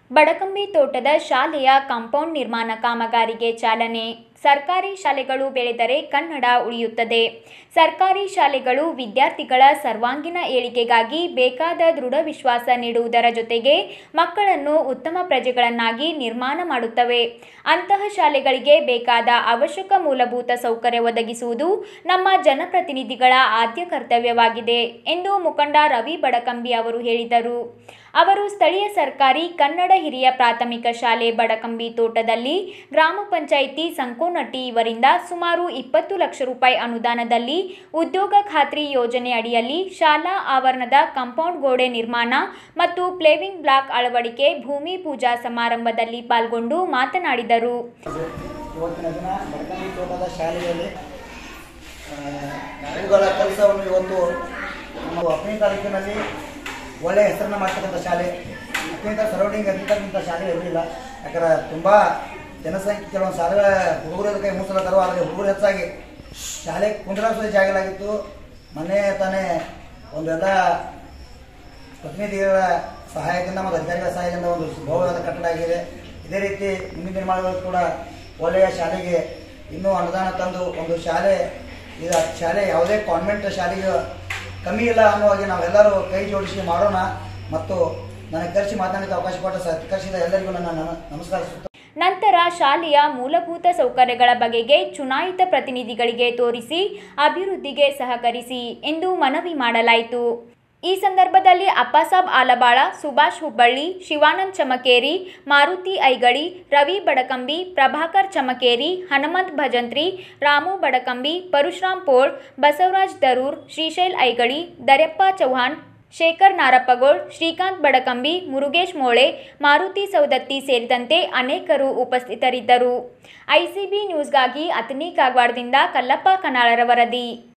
ಬಡಕಂಬಿ ತೋಟದ ಶಾಲೆಯ ಕಾಂಪೌಂಡ್ ನಿರ್ಮಾಣ ಕಾಮಗಾರಿಗೆ ಚಾಲನೆ. ಸರ್ಕಾರಿ ಶಾಲೆಗಳು ಬೆಳೆದರೆ ಕನ್ನಡ ಉಳಿಯುತ್ತದೆ. ಸರ್ಕಾರಿ ಶಾಲೆಗಳು ವಿದ್ಯಾರ್ಥಿಗಳ ಸರ್ವಾಂಗೀಣ ಏಳಿಗೆಗಾಗಿ ಬೇಕಾದ ದೃಢ ವಿಶ್ವಾಸ ನೀಡುವುದರ ಜೊತೆಗೆ ಮಕ್ಕಳನ್ನು ಉತ್ತಮ ಪ್ರಜೆಗಳನ್ನಾಗಿ ನಿರ್ಮಾಣ ಮಾಡುತ್ತವೆ. ಅಂತಹ ಶಾಲೆಗಳಿಗೆ ಬೇಕಾದ ಅವಶ್ಯಕ ಮೂಲಭೂತ ಸೌಕರ್ಯ ಒದಗಿಸುವುದು ನಮ್ಮ ಜನಪ್ರತಿನಿಧಿಗಳ ಆದ್ಯ ಕರ್ತವ್ಯವಾಗಿದೆ ಎಂದು ಮುಖಂಡ ರವಿ ಬಡಕಂಬಿ ಅವರು ಹೇಳಿದರು. ಅವರು ಸ್ಥಳೀಯ ಸರ್ಕಾರಿ ಕನ್ನಡ ಹಿರಿಯ ಪ್ರಾಥಮಿಕ ಶಾಲೆ ಬಡಕಂಬಿ ತೋಟದಲ್ಲಿ ಗ್ರಾಮ ಪಂಚಾಯಿತಿ ಸಂಕೋನಟ್ಟಿ ಇವರಿಂದ ಸುಮಾರು 20 ಲಕ್ಷ ರೂಪಾಯಿ ಅನುದಾನದಲ್ಲಿ ಉದ್ಯೋಗ ಖಾತ್ರಿ ಯೋಜನೆ ಅಡಿಯಲ್ಲಿ ಶಾಲಾ ಆವರಣದ ಕಾಂಪೌಂಡ್ ಗೋಡೆ ನಿರ್ಮಾಣ ಮತ್ತು ಪ್ಲೇವಿಂಗ್ ಬ್ಲಾಕ್ ಅಳವಡಿಕೆ ಭೂಮಿ ಪೂಜಾ ಸಮಾರಂಭದಲ್ಲಿ ಪಾಲ್ಗೊಂಡು ಮಾತನಾಡಿದರು. ಇವತ್ತಿನ ದಿನ ಬಡಕಂಬಿ ತೋಟದ ಶಾಲೆಯಲ್ಲಿ ಇವುಗಳ ಕೆಲಸವನ್ನು ಇವತ್ತು ನಮ್ಮ ಅಪ್ನಿ ತಾಲೂಕಿನಲ್ಲಿ ಒಳ್ಳೆಯ ಹೆಸರನ್ನು ಮಾಡ್ತಕ್ಕಂಥ ಶಾಲೆ. ಅತ್ಯಂತ ಸರೌಂಡಿಂಗ್ ಆಗಿರ್ತಕ್ಕಂಥ ಶಾಲೆ ಇರಲಿಲ್ಲ. ಯಾಕಂದ್ರೆ ತುಂಬ ಜನಸಂಖ್ಯೆ ಕೆಲವೊಂದು ಶಾಲೆಗಳ ಹುಡುಗರ ಕೈ ಮುಸಲತ್ತರು, ಆದರೆ ಹುಡುಗರು ಹೆಚ್ಚಾಗಿ ಶಾಲೆ ಕುಂದ್ರಾಸೋದೇ ಜಾಗಲಾಗಿತ್ತು. ಮೊನ್ನೆ ತಾನೇ ಒಂದೆಲ್ಲ ಪ್ರತಿನಿಧಿಗಳ ಸಹಾಯದಿಂದ ಮತ್ತು ಅಧಿಕಾರಿಗಳ ಸಹಾಯದಿಂದ ಒಂದು ಭವ್ಯವಾದ ಕಟ್ಟಡ ಆಗಿದೆ. ಇದೇ ರೀತಿ ಮುಂದಿನ ದಿನಮಾನಗಳು ಕೂಡ ಒಳ್ಳೆಯ ಶಾಲೆಗೆ ಇನ್ನೂ ಅನುದಾನ ತಂದು ಒಂದು ಶಾಲೆ ಶಾಲೆ ಯಾವುದೇ ಕಾನ್ವೆಂಟ್ ಶಾಲೆಗೆ ಕಮ್ಮಿ ಇಲ್ಲ ಅನ್ನುವಾಗಿ ನಾವೆಲ್ಲರೂ ಕೈ ಜೋಡಿಸಿ ಮಾಡೋಣ. ಮತ್ತು ನನಗೆ ಕರೆಸಿ ಮಾತನಾಡಲಿಕ್ಕೆ ಅವಕಾಶ ಕೊಟ್ಟ ಸತ್ಕರಿಸಿದ ಎಲ್ಲರಿಗೂ ನನ್ನ ನಮಸ್ಕರಿಸುತ್ತೇನೆ. ನಂತರ ಶಾಲೆಯ ಮೂಲಭೂತ ಸೌಕರ್ಯಗಳ ಬಗೆಗೆ ಚುನಾಯಿತ ಪ್ರತಿನಿಧಿಗಳಿಗೆ ತೋರಿಸಿ ಅಭಿವೃದ್ಧಿಗೆ ಸಹಕರಿಸಿ ಎಂದು ಮನವಿ ಮಾಡಲಾಯಿತು. ಈ ಸಂದರ್ಭದಲ್ಲಿ ಅಪ್ಪಾಸಾಬ್ ಆಲಬಾಳ, ಸುಭಾಷ್ ಹುಬ್ಬಳ್ಳಿ, ಶಿವಾನಂದ್ ಚಮಕೇರಿ, ಮಾರುತಿ ಐಗಳಿ, ರವಿ ಬಡಕಂಬಿ, ಪ್ರಭಾಕರ್ ಚಮಕೇರಿ, ಹನುಮಂತ್ ಭಜಂತ್ರಿ, ರಾಮು ಬಡಕಂಬಿ, ಪರಶುರಾಮ್ ಪೋಳ್, ಬಸವರಾಜ್ ದರೂರ್, ಶ್ರೀಶೈಲ್ ಐಗಳಿ, ದರ್ಯಪ್ಪ ಚೌಹಾಣ್, ಶೇಖರ್ ನಾರಪ್ಪಗೋಳ್, ಶ್ರೀಕಾಂತ್ ಬಡಕಂಬಿ, ಮುರುಗೇಶ್ ಮೋಳೆ, ಮಾರುತಿ ಸೌದತ್ತಿ ಸೇರಿದಂತೆ ಅನೇಕರು ಉಪಸ್ಥಿತರಿದ್ದರು. ಐಸಿಬಿ ನ್ಯೂಸ್ಗಾಗಿ ಅತನಿ ಕಾಗವಾಡದಿಂದ ಕಲ್ಲಪ್ಪ ಕನಾಳರ ವರದಿ.